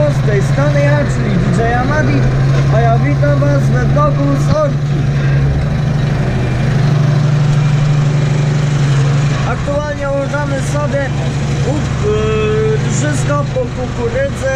z tej strony ja, czyli DJ Amadi, a ja witam was we vlogu z Orki. Aktualnie używamy sobie drzysko po kukurydzy.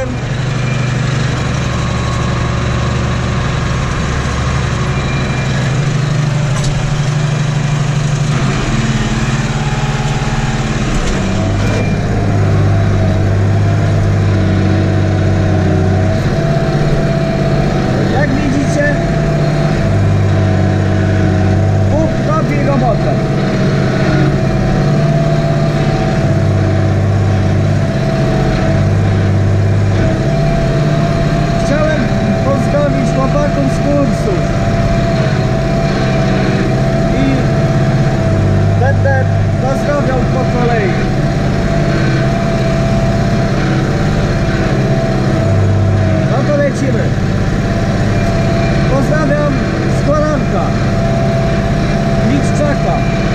Pozdrawiam z Kolanka, Liczczaka.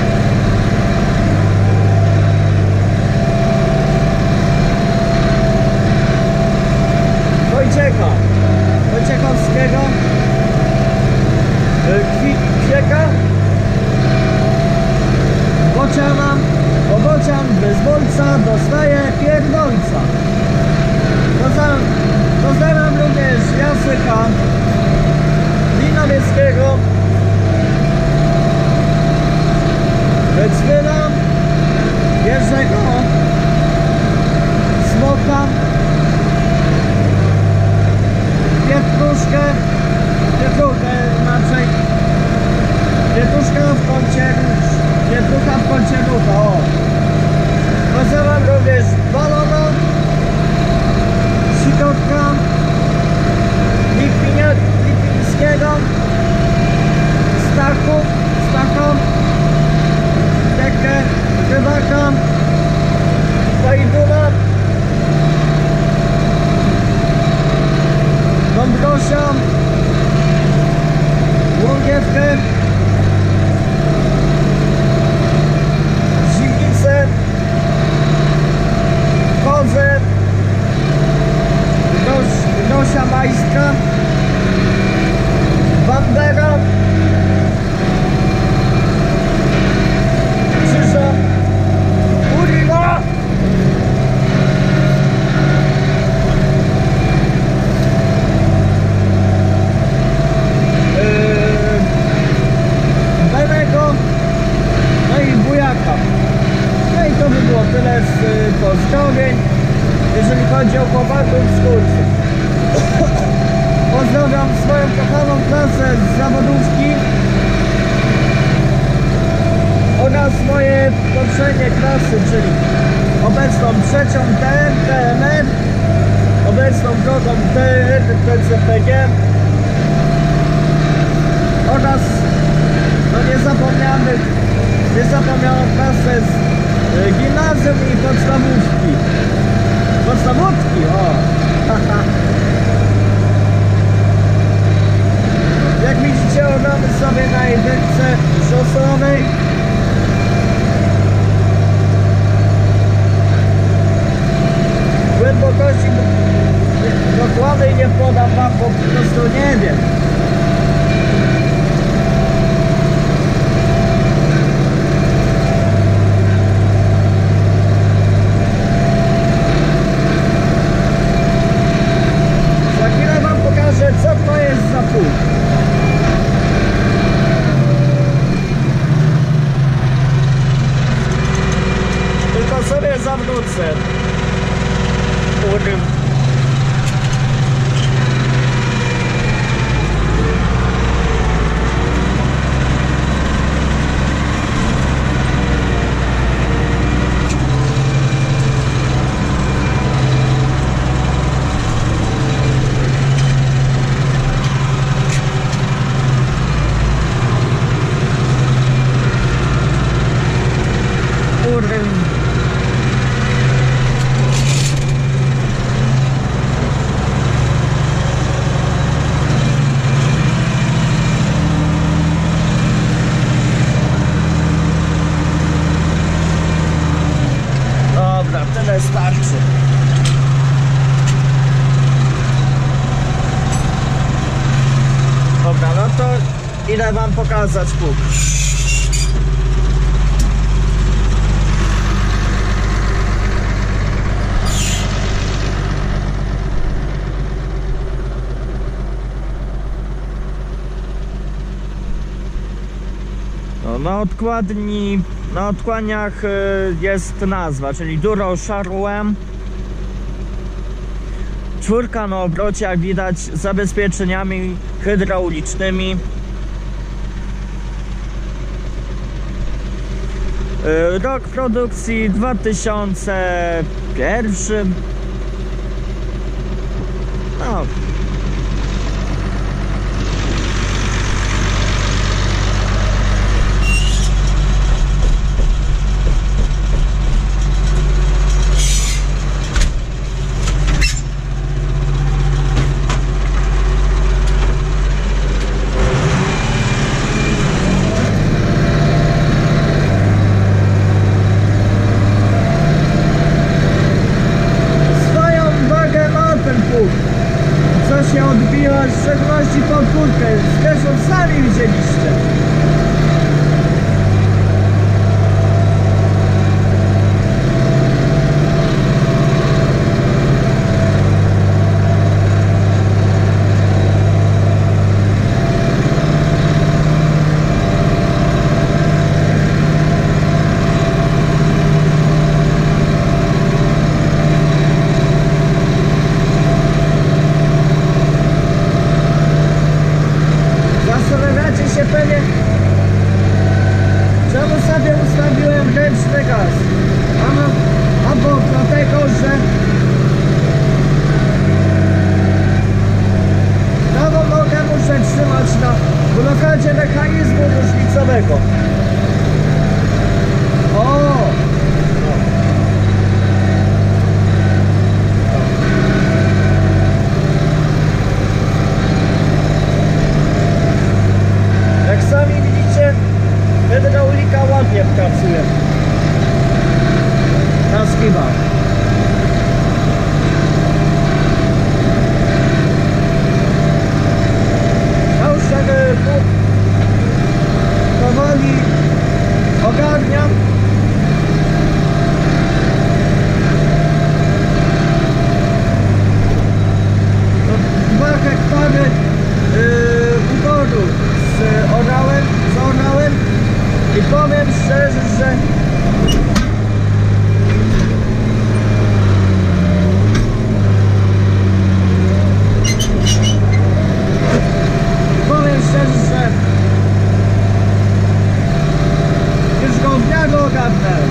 Wojciechowskiego, Kwieka, Bociana, bo Bocian bez bolca dostaje pierdolca. Pozdrawiam również Jasyka, Winowieckiego, Cwyla, Jerzego, Smoka, Pietruszkę inaczej, Pietruszka w kącie, Pietrucha w kącie ducha, o. Pozdrawiam również Balona, Sikotka, Lipińskiego, Stacha, Tekę, Rybaka, Pajduna, Dąbrosia, Łągiewkę, Zimnicę, Kozę, Gosia Majska, Bandera, Krzyża, Uriwa, Benego, no i Bujaka. No i to by było tyle z pozdrowień, jeżeli chodzi o chłopaków z kursów. Pozdrawiam swoją kochaną klasę z zawodówki oraz moje poprzednie klasy, czyli obecną trzecią TMR, obecną drugą TR, TCPG oraz no niezapomnianą klasę z gimnazjum i podstawówki. Podstawówki, o! Jak widzicie, oglądamy sobie na jedynce szosowej. Głębokości dokładnej nie podam wam, bo po prostu nie wiem. Za chwilę wam pokażę, co to jest za pół. Tylko sobie zawrócę. tyle starczy. Idę wam pokazać pług. No, na odkładniach jest nazwa, czyli Duro Charlem. 4 na obrocie, jak widać, z zabezpieczeniami hydraulicznymi. Rok produkcji 2001. No. Co się odbiła, w szczególności pod górkę, zresztą sami widzieliście. Czemu sobie ustawiłem ręczny gaz? Albo dlatego, że prawą nogę muszę trzymać na blokadzie mechanizmu różnicowego. Jak sami widzicie, hydraulika ładnie pracuje na schibach. Ja już tak powoli ogarniam. No, 2 hektary uboru zorałem i powiem szczerze, że już go w dnia go ogarnę.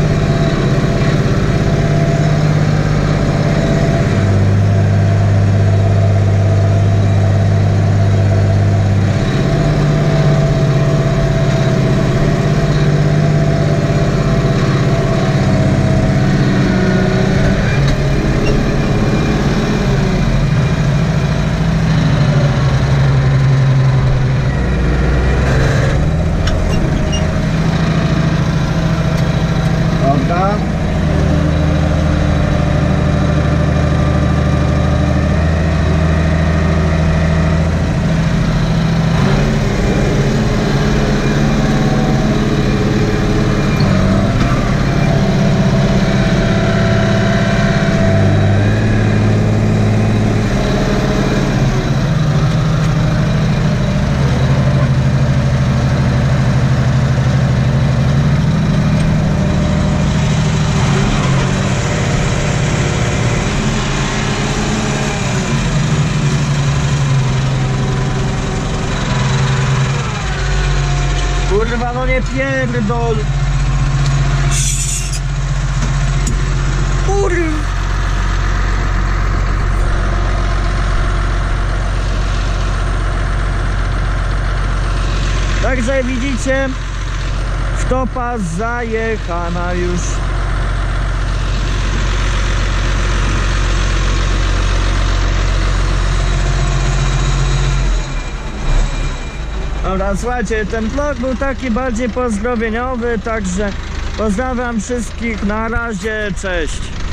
Kurwa, no nie pierdol. Kurwa. Także widzicie, wtopa zajechana już. Dobra, słuchajcie, ten vlog był taki bardziej pozdrowieniowy, także pozdrawiam wszystkich, na razie, cześć.